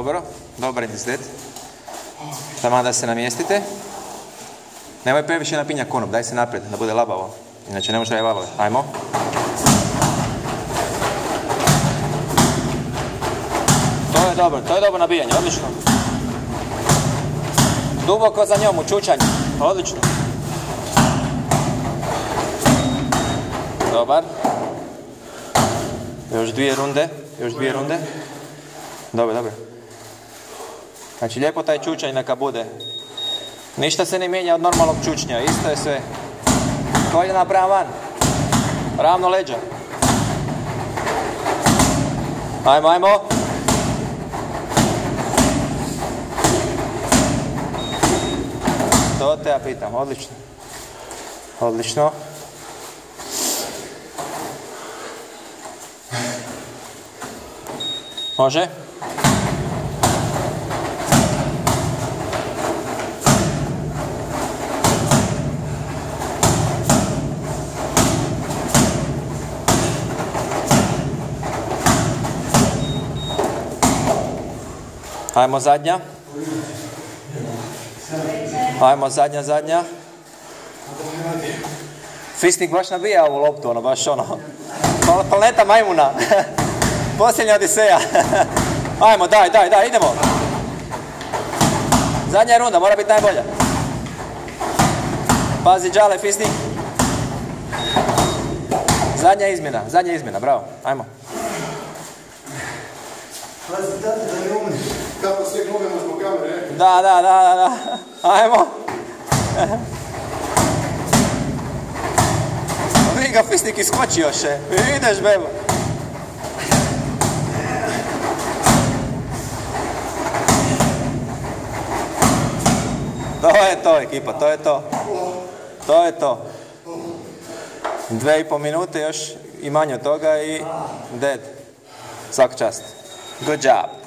Dobro, dobar intenzitet. Tamo da se namjestite. Nemoj previše napinjati konop, daj se naprijed, da bude labavo. Inače ne može da je labavo. Ajmo. To je dobro nabijanje, odlično. Duboko za njom, u čučanju, odlično. Dobar. Još dvije runde. Dobro. Znači lijepo taj čučanj neka bude. Ništa se ne mijenja od normalnog čučnja, isto je sve. Koljena prema van. Ravno leđa. Ajmo. To te ja pitam, odlično. Može? Ajmo zadnja. Zadnja. Fisnik baš nabija ovu loptu, ono baš ono. Planeta majmuna. Posljednja odiseja. Ajmo, daj, idemo. Zadnja runda, mora biti najbolja. Pazi džale, Fisnik. Zadnja izmjena, bravo. Ajmo. Pazi, tata, da ne umri. Kako sve glumimo zbog kamere, ne? Da. Ajmo. Vidi ga, Fisnik iskočio še. Ideš, bebo. To je to, ekipa, to je to. 2,5 minute još i manje od toga i dead. Svaka čast. Good job.